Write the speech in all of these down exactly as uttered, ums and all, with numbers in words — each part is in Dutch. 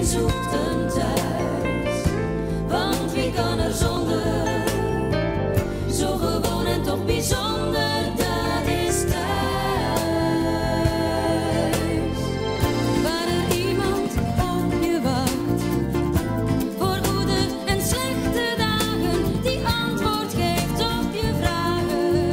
zoekt een thuis. Want wie kan er zonder? Zo gewoon en toch bijzonder, dat is thuis. Waar er iemand op je wacht. Voor goede en slechte dagen. Die antwoord geeft op je vragen.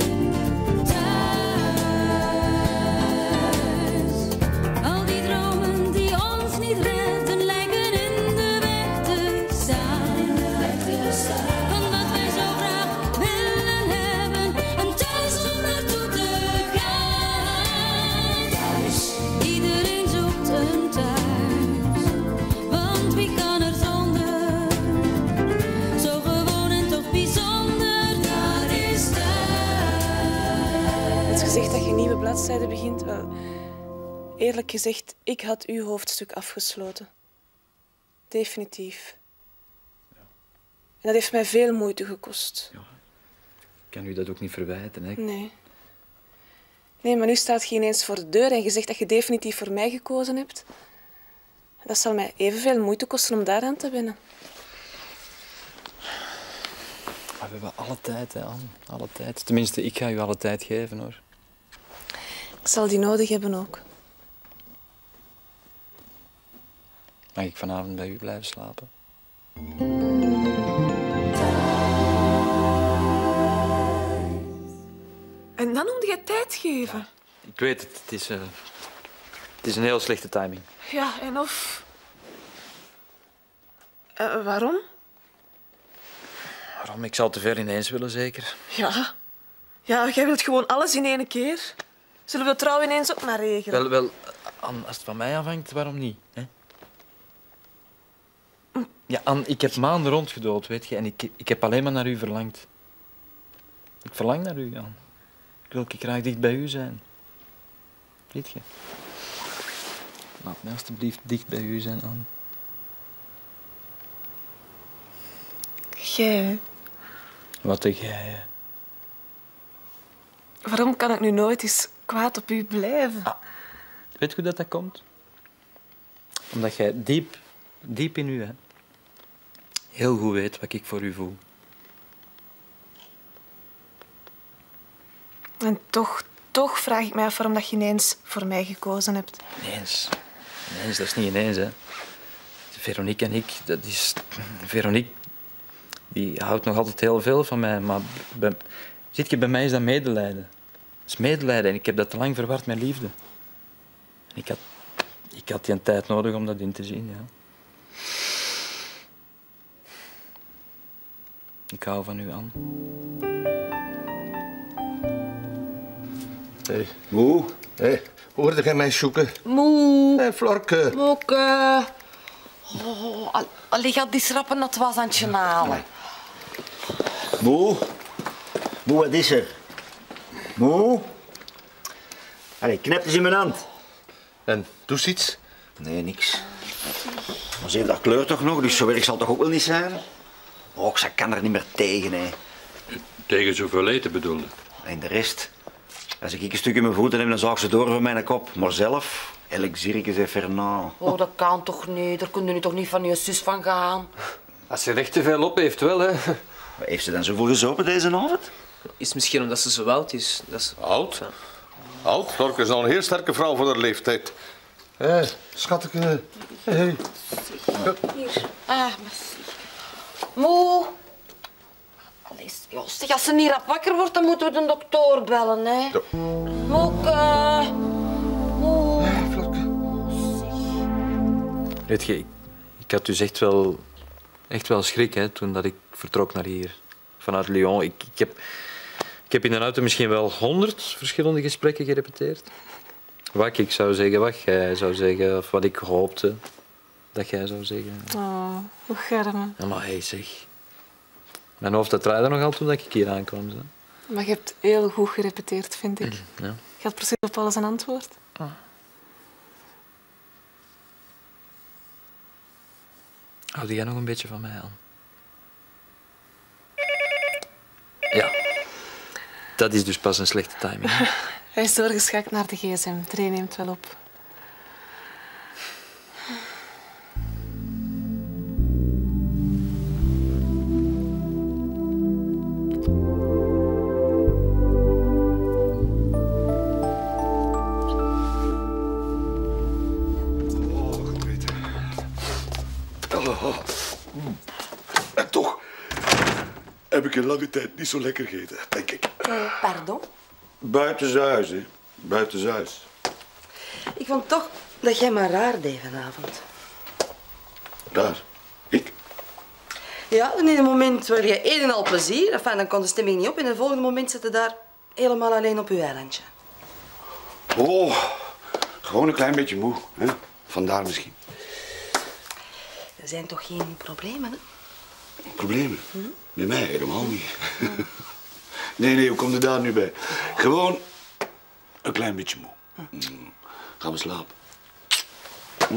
Thuis. Al die dromen die ons niet redden. Lijken in de weg te staan. Van wat wij zo graag willen hebben. Een thuis om naartoe te gaan. Thuis. Iedereen zoekt een thuis. Want wie kan er zonder? Zo gewoon en toch bijzonder, dat is thuis. Het gezegd dat je een nieuwe bladzijde begint, wel, eerlijk gezegd, ik had uw hoofdstuk afgesloten. Definitief. En dat heeft mij veel moeite gekost. Ja, ik kan u dat ook niet verwijten, hè. Nee. Nee, maar nu staat je ineens voor de deur en je zegt dat je definitief voor mij gekozen hebt. Dat zal mij evenveel moeite kosten om daaraan te wennen. Maar we hebben alle tijd, hè, Anne. Alle tijd. Tenminste, ik ga u alle tijd geven, hoor. Ik zal die nodig hebben ook. Mag ik vanavond bij u blijven slapen? En dan noemde je tijd geven. Ik weet het. Het is, uh, het is een heel slechte timing. Ja, en of... Uh, waarom? Waarom? Ik zal te ver ineens willen, zeker. Ja. Ja, jij wilt gewoon alles in één keer. Zullen we het trouw ineens ook maar regelen? Wel, wel, Anne, als het van mij afhangt, waarom niet? Hè? Ja, Anne, ik heb maanden rondgedood, weet je, en ik, ik heb alleen maar naar u verlangd. Ik verlang naar u, Anne. Ik wil graag dicht bij u zijn. Weet je? Laat mij alstublieft dicht bij u zijn, Anne. Jij... Wat zeg jij, hè? Waarom kan ik nu nooit eens kwaad op u blijven? Ah, weet je hoe dat, dat komt? Omdat jij diep, diep in u, hè, heel goed weet wat ik voor u voel. En toch, toch vraag ik mij af waarom dat je ineens voor mij gekozen hebt. Ineens. Ineens, dat is niet ineens, hè. Veronique en ik, dat is... Veronique, die houdt nog altijd heel veel van mij, maar... Bij... Ziet je, bij mij is dat medelijden. Dat is medelijden en ik heb dat te lang verward met liefde. Ik had, ik had die tijd nodig om dat in te zien, ja. Ik hou van u, Anne. Hé, hey, moe. Hé, hey, hoorde jij mij zoeken? Moe. Hé, hey, Florke. Moeke. Oh, al, allee, gaat die schrappen dat was aan het halen. Moe. Moe, wat is er? Moe. Allee, knip eens in mijn hand. En, doe eens iets? Nee, niks. Maar ze heeft dat kleur toch nog, dus zo werk zal toch ook wel niet zijn? Och, ze kan er niet meer tegen, hè. Tegen zoveel eten bedoelde? En de rest. Als ik een stuk in mijn voeten heb, dan zaag ze door van mijn kop. Maar zelf, elk zirke is Fernand. Oh, dat kan toch niet? Daar kun je nu toch niet van je zus van gaan? Als ze er echt te veel op heeft, wel, hè. Maar heeft ze dan zoveel gezopen deze avond? Is misschien omdat ze zo oud is. Dat is... Oud? Oud? Florke is al een heel sterke vrouw voor haar leeftijd. Hé, hey, schatje. Hey. Hier. Ah, merci. Moe. Allee, Jostig, als ze niet rap wakker wordt, dan moeten we de dokter bellen, hè. Ja. Moeke. Moe. Hey, Florke. Weet je, ik, ik had dus echt wel, echt wel schrik, hè, toen dat ik vertrok naar hier. Vanuit Lyon. Ik, ik, heb, ik heb in de auto misschien wel honderd verschillende gesprekken gerepeteerd. Wat ik zou zeggen, wat jij zou zeggen, of wat ik hoopte dat jij zou zeggen. Oh, hoe garme. Ja, maar hey, zeg. Mijn hoofd dat draaide nogal toen ik hier aankwam. Zo. Maar je hebt heel goed gerepeteerd, vind ik. Ja. Je had precies op alles een antwoord. Ah. Houde jij nog een beetje van mij aan? Ja. Dat is dus pas een slechte timing. Hij is doorgeschakeld naar de gsm. Train neemt wel op. Oh. En toch heb ik in lange tijd niet zo lekker gegeten, denk ik. Uh, pardon? Buitenshuis, hè. Buitenshuis. Ik vond toch dat jij maar raar deed vanavond. Daar. Ik? Ja, in een moment waar je een en al plezier, enfin, dan kon de stemming niet op. En in het volgende moment zit je daar helemaal alleen op je eilandje. Oh, gewoon een klein beetje moe. Hè? Vandaar misschien. Er zijn toch geen problemen, hè? Problemen? Hm? Met mij helemaal niet. Nee, nee, hoe kom je daar nu bij? Gewoon een klein beetje moe. Hm. Gaan we slapen? Hm?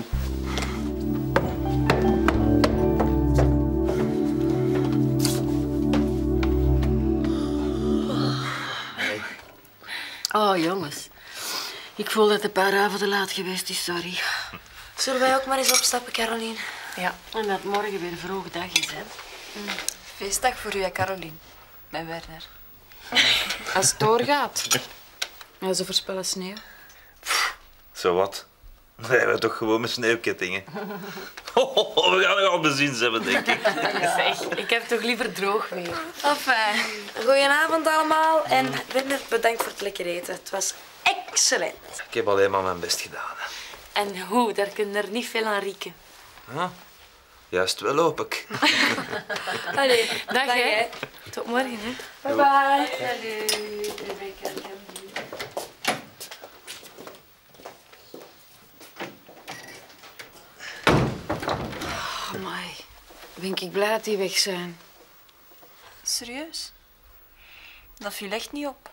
Oh, jongens. Ik voel dat de paarava te laat geweest is, sorry. Zullen wij ook maar eens opstappen, Caroline? Ja. En dat morgen weer vroeg dag is, hè. Mm. Feestdag voor u, hè, Caroline. Met Werner. Als het doorgaat. Ja, ze voorspellen sneeuw. Zo wat? We hebben toch gewoon met sneeuwkettingen. Oh, we gaan er al beziens hebben, denk ik. Zeg, ik heb toch liever droog weer. Enfin, goedenavond allemaal. En Werner, bedankt voor het lekker eten. Het was excellent. Ik heb alleen maar mijn best gedaan. En hoe, daar kun je er niet veel aan rieken. Huh? Juist wel, hoop ik. Allee, dag, dag hè. Tot morgen, hè. Bye bye. Salut, Rebecca. Amai, ben ik blij dat die weg zijn. Serieus? Dat viel echt niet op.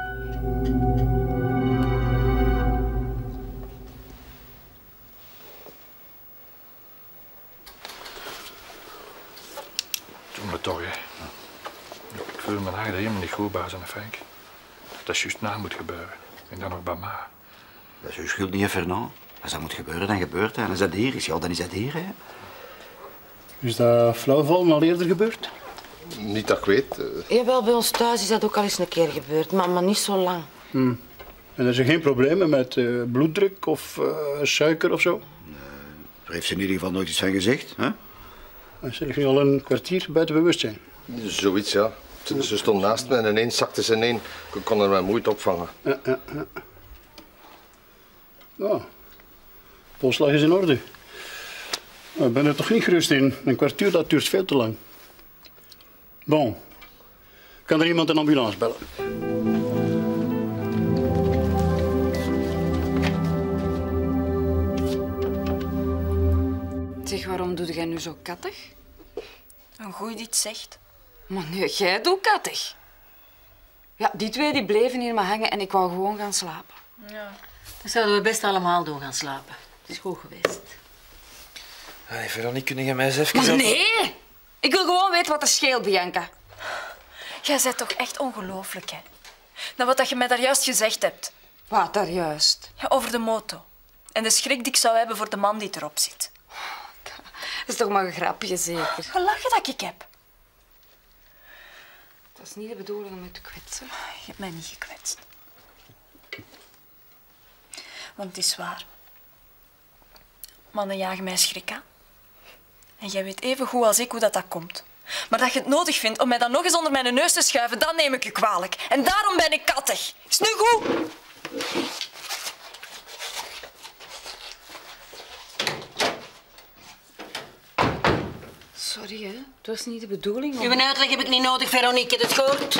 Doe me toch, hè. Ik voel me eigenlijk helemaal niet goed bij zijn Frank. Dat is juist na moet gebeuren. En dan nog bij mij. Dat is uw schuld niet, hè, Fernand. Als dat moet gebeuren, dan gebeurt dat. En als dat hier is, ja, dan is dat hier, hè. Is dat flauwvallen al eerder gebeurd? Niet dat ik weet. Uh... Jawel, bij ons thuis is dat ook al eens een keer gebeurd, maar, maar niet zo lang. Hmm. En er zijn geen problemen met uh, bloeddruk of uh, suiker of zo? Nee, daar heeft ze in ieder geval nooit iets van gezegd, hè? Ze ligt nu al een kwartier buiten bewustzijn. Zoiets, ja. Ze stond naast me en ineens zakte ze ineen. Ik kon er mijn moeite opvangen. Ja, ja, ja. Oh. Polsslag is in orde. Ik ben er toch niet gerust in. Een kwartier, dat duurt veel te lang. Bon. Kan er iemand een ambulance bellen? Zeg, waarom doe jij nu zo kattig? Een goeie die het zegt. Maar nee, jij doet kattig. Ja, die twee die bleven hier maar hangen en ik wou gewoon gaan slapen. Ja. Dat zouden we best allemaal doen, gaan slapen. Het is goed geweest. Hey, Veronique, kun je mij eens even... Maar nee! Ik wil gewoon weten wat er scheelt, Bianca. Jij bent toch echt ongelooflijk, hè? Na wat je mij daar juist gezegd hebt. Wat daar juist? Ja, over de moto. En de schrik die ik zou hebben voor de man die erop zit. Dat is toch maar een grapje, zeker? Gelachen dat ik heb. Dat is niet de bedoeling om je te kwetsen. Je hebt mij niet gekwetst. Want het is waar. Mannen jagen mij schrik aan. En jij weet even goed als ik hoe dat, dat komt. Maar dat je het nodig vindt om mij dan nog eens onder mijn neus te schuiven, dan neem ik je kwalijk. En daarom ben ik kattig. Is het nu goed? Sorry, hè. Het was niet de bedoeling om... Uw uitleg heb ik niet nodig, Veronique. Het goed.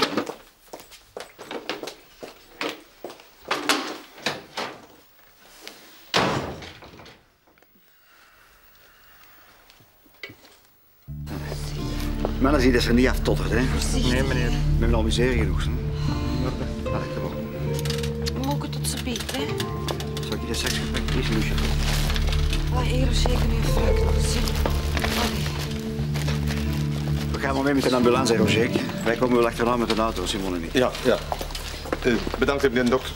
Mannen, zie je dat er niet aftottert, hè? Nee, meneer. We hebben al misère genoeg, hè? Allee, kom op. Moet ik het tot z'n beet, hè? Zal ik je de seks gepakt? Is nu chapeau. Ah, hier zeker niet fruit. Allee. We gaan maar mee met een ambulance, hè, Roger. Wij komen wel achterna met een auto, Simone niet. Ja, ja. Uh, bedankt, meneer de dokter.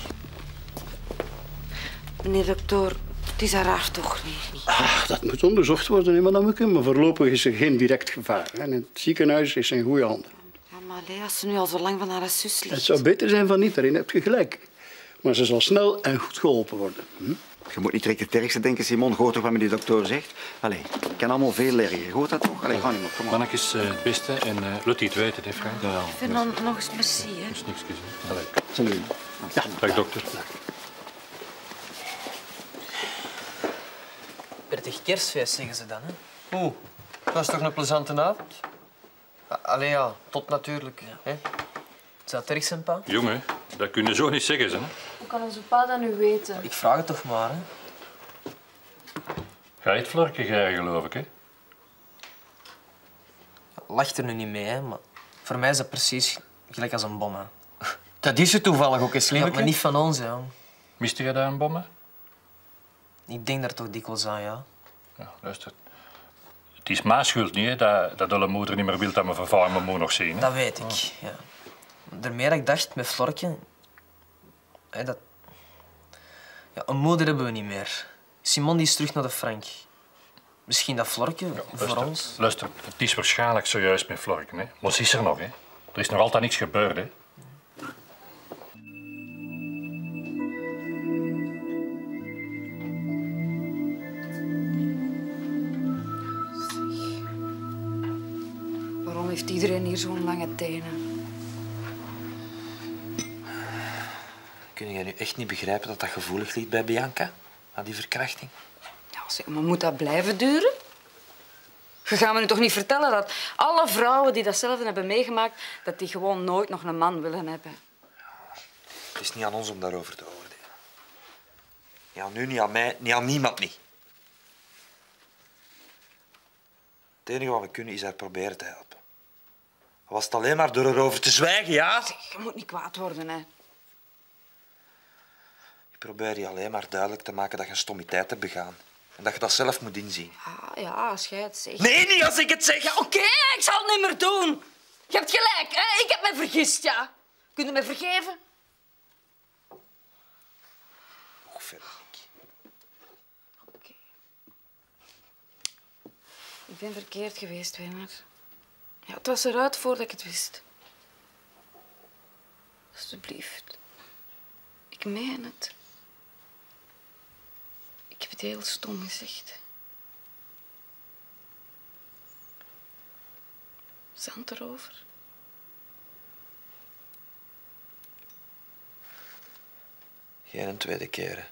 Meneer dokter, het is raar toch niet? Ah, dat moet onderzocht worden, hè, madameke. Maar voorlopig is er geen direct gevaar. En het ziekenhuis is in goede handen. Ja, maar allee, als ze nu al zo lang van haar zus ligt... Het zou beter zijn van niet, daarin heb je gelijk. Maar ze zal snel en goed geholpen worden. Hm? Je moet niet direct het ergste denken, Simon. Hoort toch wat me die dokter zegt? Allee, het kan allemaal veel erger. Hoort dat toch? Allee, ga niet meer. Kom op. Mannetjes, uh, het beste. En uh, laat die het weten, hè, Frank. Ja, Fernand, nog eens merci, hè. dat is niks gezien. Allee. Salut. Ja, dag, dokter. Prettig kerstfeest, zeggen ze dan, hè? Oeh, het was toch een plezante avond? Allee ja, tot natuurlijk. Ja. Hè? Zou het erg zijn, pa? Jongen, dat kun je zo niet zeggen, hè. Hoe kan onze pa dat nu weten? Ik vraag het toch maar, hè. Ga je het Florke krijgen, geloof ik, hè? Lach er nu niet mee, hè, maar voor mij is dat precies gelijk als een bom, hè. Dat is het toevallig ook eens, Ja, lieve. maar niet van ons, hè. Miste je daar een bommen? Ik denk daar toch dikwijls aan, ja. Ja, luister. Het is mijn schuld niet, hè, dat, dat alle moeder niet meer wil dat mijn vervaar mijn moeder nog zien. Hè? Dat weet ik, ja. Daarmee dat ik dacht met Florke... Hè, dat... Ja, een moeder hebben we niet meer. Simon die is terug naar de Frank. Misschien dat Florke, Ja, voor luister, ons... Luister, het is waarschijnlijk zojuist met Florke, hè. Maar ze is er nog, hè. Er is nog altijd niks gebeurd, hè. Waarom heeft iedereen hier zo'n lange tenen? Kun je nu echt niet begrijpen dat dat gevoelig ligt bij Bianca? Na die verkrachting? Ja, zeg, maar moet dat blijven duren? Je gaat me nu toch niet vertellen dat alle vrouwen die datzelfde hebben meegemaakt, dat die gewoon nooit nog een man willen hebben? Het is niet aan ons om daarover te oordelen. Niet aan u, niet aan mij, niet aan niemand niet. Het enige wat we kunnen is haar proberen te helpen. Was het alleen maar door erover te zwijgen, ja? Zeg, je moet niet kwaad worden, hè. Ik probeer je alleen maar duidelijk te maken dat je een stommiteit hebt begaan. En dat je dat zelf moet inzien. Ah, ja, als jij het zegt. Nee, niet als ik het zeg! Ja, oké, ik zal het niet meer doen. Je hebt gelijk, hè. Ik heb me vergist, ja. Kun je me vergeven? Och, verder. Oké. Ik ben verkeerd geweest, Wenner. Ja, het was eruit voordat ik het wist. Alsjeblieft. Ik meen het. Ik heb het heel stom gezegd. Zand erover. Geen een tweede keer, hè.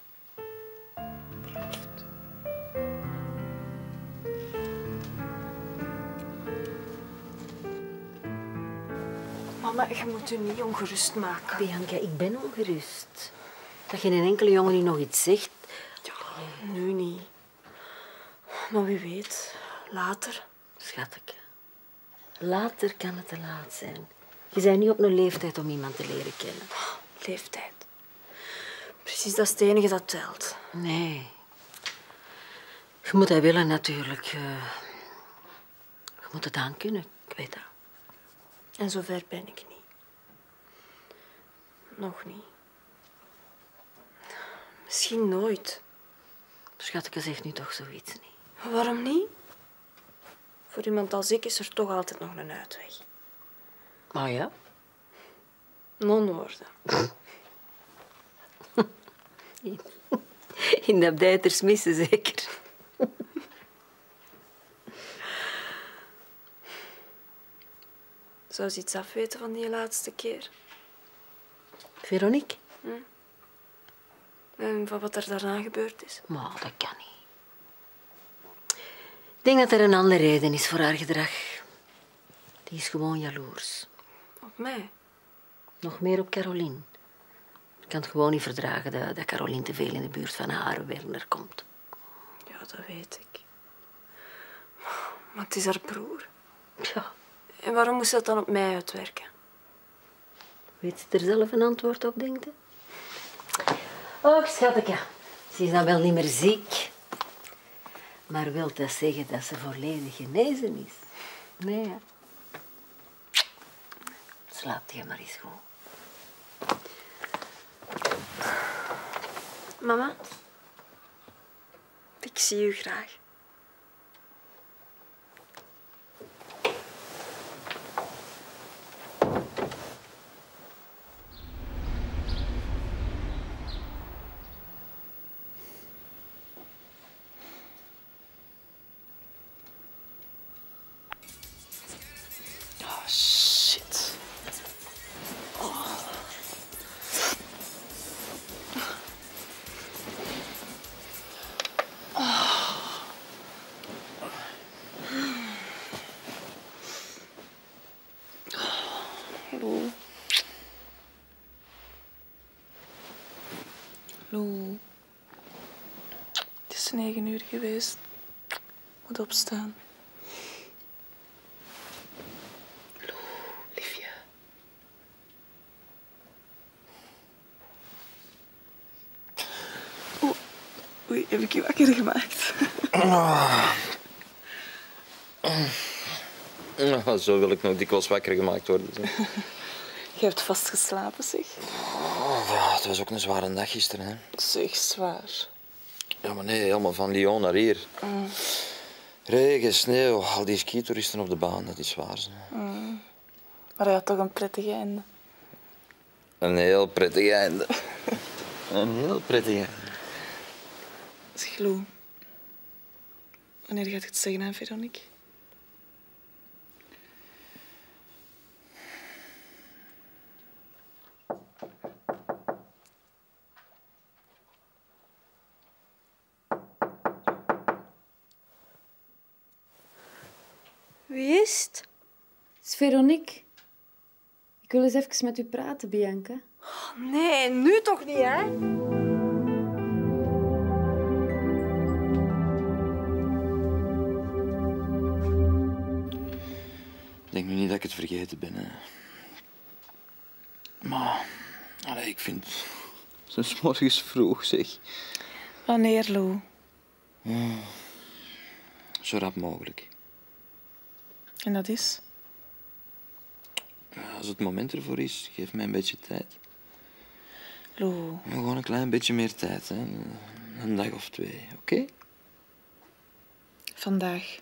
Mama, je moet je niet ongerust maken. Bianca, ik ben ongerust. Dat geen enkele jongen die nog iets zegt. Ja, nu niet. Maar wie weet, later. Schatje, later kan het te laat zijn. Je bent niet op een leeftijd om iemand te leren kennen. Leeftijd. Precies, dat is het enige dat telt. Nee. Je moet dat willen, natuurlijk. Je, je moet het aankunnen, ik weet dat. En zover ben ik niet. Nog niet. Misschien nooit. Schatje, zeg nu toch zoiets niet. Waarom niet? Voor iemand als ik is er toch altijd nog een uitweg. Oh ja? Non-woorden. In dat bijters missen, zeker. Zou ze iets afweten van die laatste keer? Veronique? Hm? En van wat er daarna gebeurd is? Maar dat kan niet. Ik denk dat er een andere reden is voor haar gedrag. Die is gewoon jaloers. Op mij? Nog meer op Caroline. Ik kan het gewoon niet verdragen dat, dat Caroline te veel in de buurt van haar Werner komt. Ja, dat weet ik. Maar het is haar broer. Ja. En waarom moest ze dat dan op mij uitwerken? Weet ze er zelf een antwoord op, denkt u? Och, schatje. Ze is dan wel niet meer ziek. Maar wil dat zeggen dat ze volledig genezen is? Nee, hè? Slaapt je maar eens goed. Mama, ik zie u graag. Lou. Het is negen uur geweest. Ik moet opstaan. Lou, liefje. Oeh, oei, heb ik je wakker gemaakt? Oh. Oh, zo wil ik nog dikwijls wakker gemaakt worden. Zeg. Je hebt vast geslapen, zeg. Oh, ja, het was ook een zware dag gisteren. Hè. Zeg, zwaar. Ja, maar nee, helemaal van Lyon naar hier. Mm. Regen, sneeuw, al die skitoeristen op de baan, dat is waar. Hè. Mm. Maar hij had toch een prettig einde. Een heel prettig einde. Een heel prettig einde. Zeg, Lou. Wanneer gaat je het zeggen aan Veronique? Wie is het? Het is Veronique. Ik wil eens even met u praten, Bianca. Oh, nee, nu toch niet, hè? Ik denk nu niet dat ik het vergeten ben. Hè. Maar allee, ik vind het is morgens vroeg, zeg. Wanneer, Lou? Hmm. Zo rap mogelijk. En dat is? Ja, als het moment ervoor is, geef mij een beetje tijd. Lou. Gewoon een klein beetje meer tijd. Hè. Een dag of twee, oké? Okay? Vandaag.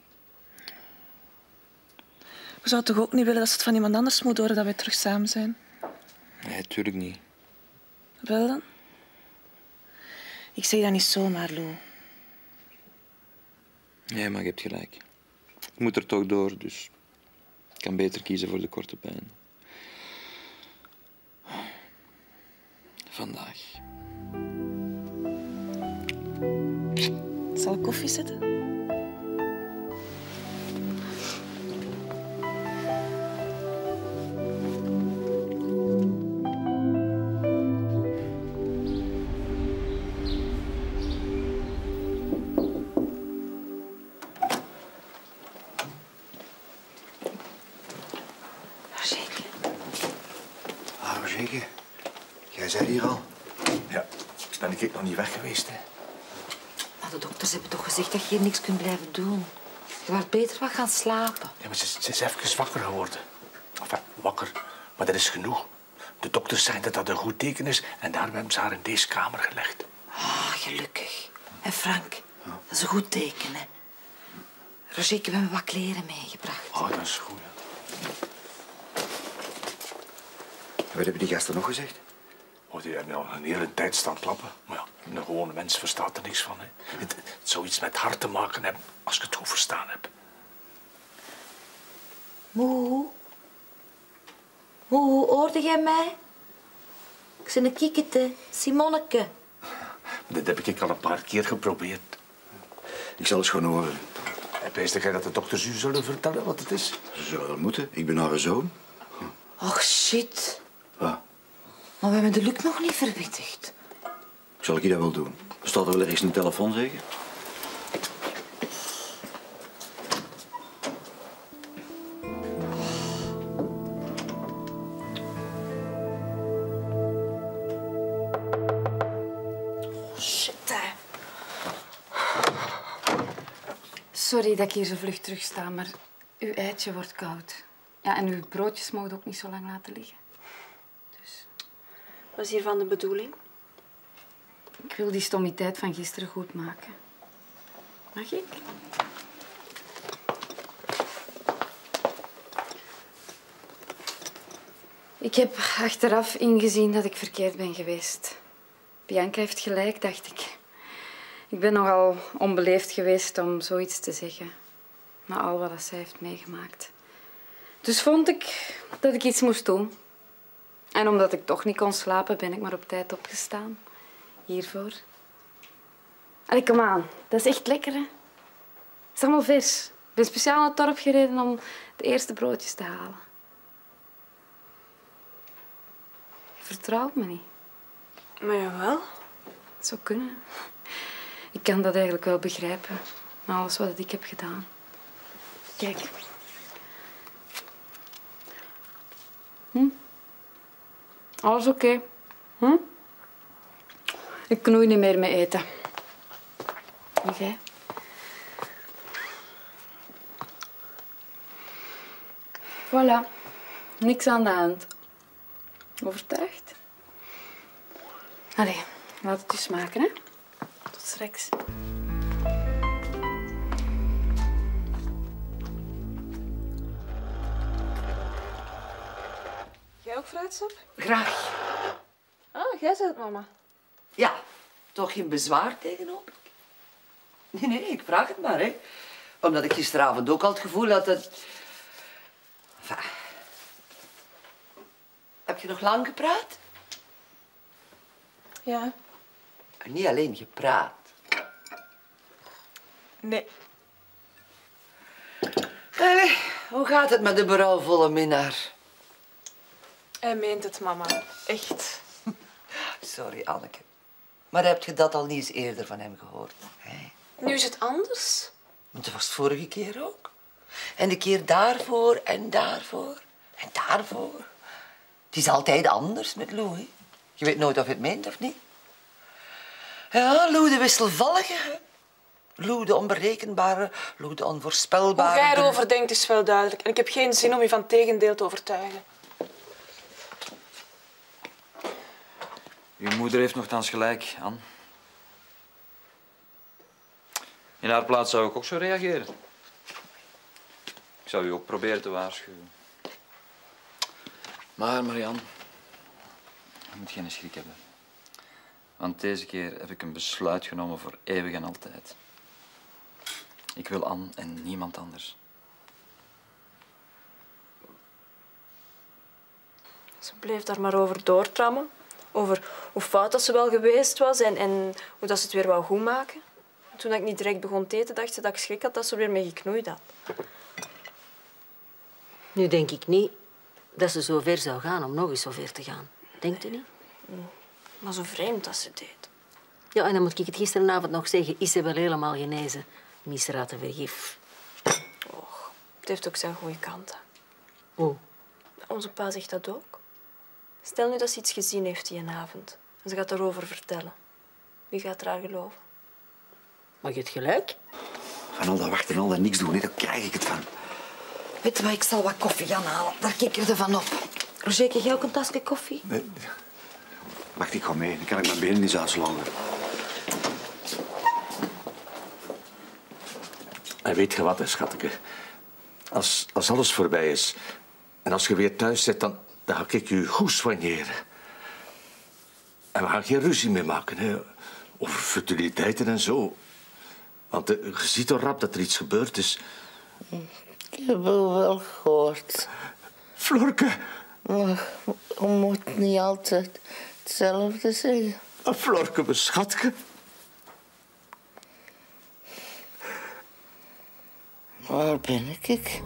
We zouden toch ook niet willen dat ze het van iemand anders moet horen dat wij terug samen zijn? Nee, tuurlijk niet. Wel dan? Ik zeg dat niet zomaar, Lou. Nee, maar je hebt gelijk. Ik moet er toch door, dus ik kan beter kiezen voor de korte pijn. Vandaag. Zal ik koffie zetten? Jij bent hier al? Ja, ben ik nog niet weg geweest, hè? Nou, de dokters hebben toch gezegd dat je hier niks kunt blijven doen. Je waart beter wat gaan slapen. Ja, maar ze, ze is even wakker geworden. Enfin, wakker, maar dat is genoeg. De dokters zeggen dat dat een goed teken is en daarom hebben ze haar in deze kamer gelegd. Ah, gelukkig. En Frank, dat is een goed teken, hè. Roger, ik heb hem wat kleren meegebracht. Oh, dat is goed, ja. Wat hebben die gasten nog gezegd? Oh, die hebben al een hele tijd staan klappen. Maar ja, een gewone mens verstaat er niks van. Hè. Het, het zou iets met hart te maken hebben, als ik het goed verstaan heb. Moe. Moe, hoorde jij mij? Ik ben een kikkete, Simonneke. Dat heb ik al een paar keer geprobeerd. Ik zal eens gewoon horen. En wees jij dat de dokters u zullen vertellen wat het is? Ze zullen wel moeten. Ik ben haar zoon. Och, shit. Wat? Maar we hebben de Luc nog niet verwittigd. Zal ik je dat wel doen? Staat er wel ergens een telefoon, zeker? Oh, shit, hè. Sorry dat ik hier zo vlug terug sta, maar uw eitje wordt koud. Ja, en uw broodjes mogen ook niet zo lang laten liggen. Wat is hiervan de bedoeling? Ik wil die stommiteit van gisteren goed maken. Mag ik? Ik heb achteraf ingezien dat ik verkeerd ben geweest. Bianca heeft gelijk, dacht ik. Ik ben nogal onbeleefd geweest om zoiets te zeggen. Na al wat zij heeft meegemaakt. Dus vond ik dat ik iets moest doen. En omdat ik toch niet kon slapen, ben ik maar op tijd opgestaan. Hiervoor. Allee, kom aan. Dat is echt lekker, hè? Het is allemaal vers. Ik ben speciaal naar het dorp gereden om de eerste broodjes te halen. Je vertrouwt me niet. Maar jawel. Het zou kunnen. Ik kan dat eigenlijk wel begrijpen. Na alles wat ik heb gedaan. Kijk. Hm? Alles oké. Okay. Hm? Ik knoei niet meer met eten. En jij? Voilà. Niks aan de hand. Overtuigd? Allee, laat het je smaken, hè. Tot straks. Jij ook fruitsap? Graag. Ah, jij zei het, mama. Ja, toch geen bezwaar tegen, hoop ik? Nee, nee, ik vraag het maar, hè. Omdat ik gisteravond ook al het gevoel had dat... Enfin. Heb je nog lang gepraat? Ja. En niet alleen gepraat. Nee. Allee, hoe gaat het met de berouwvolle minnaar? Hij meent het, mama. Echt. Sorry, Anneke. Maar heb je dat al niet eens eerder van hem gehoord? Hè? Nu is het anders. Want dat was het vorige keer ook. En de keer daarvoor en daarvoor en daarvoor. Het is altijd anders met Lou, hè? Je weet nooit of je het meent of niet. Ja, Lou de wisselvallige. hè. Lou de onberekenbare, Lou de onvoorspelbare. Hoe jij de- erover denkt is wel duidelijk. En ik heb geen zin om je van het tegendeel te overtuigen. Uw moeder heeft nogthans gelijk, Anne. In haar plaats zou ik ook zo reageren. Ik zou u ook proberen te waarschuwen. Maar, Marianne, je moet geen schrik hebben. Want deze keer heb ik een besluit genomen voor eeuwig en altijd. Ik wil Anne en niemand anders. Ze bleef daar maar over doortrammen. Over hoe fout dat ze wel geweest was en, en hoe dat ze het weer wou goedmaken. Toen ik niet direct begon te eten, dacht ze dat ik schrik had dat ze weer mee geknoeid had. Nu denk ik niet dat ze zo ver zou gaan om nog eens zo ver te gaan. Denkt u niet? Maar zo vreemd dat ze deed. Ja, en dan moet ik het gisteravond nog zeggen. Is ze wel helemaal genezen? Misraad en vergif. Och, het heeft ook zijn goede kanten. Hoe? Onze pa zegt dat ook. Stel nu dat ze iets gezien heeft die avond. En ze gaat erover vertellen. Wie gaat er haar geloven? Maar je hebt gelijk. Van al dat wachten en al dat niks doen, hè, daar krijg ik het van. Weet je wat, ik zal wat koffie gaan halen. Daar kikkerde van op. Roger, krijg jij ook een tasje koffie? Nee. Wacht, ik ga mee. Dan kan ik mijn benen eens uitslaan. En weet je wat, hè, schatje? Als, als alles voorbij is en als je weer thuis zit, dan, dan ga ik je goed soigneren. En we gaan geen ruzie meer maken, hè. Over futiliteiten en zo. Want eh, je ziet toch rap dat er iets gebeurd is. Ik heb het wel gehoord. Florke. Maar je moet niet altijd hetzelfde zeggen. Ah, Florke, mijn schatje. Waar ben ik?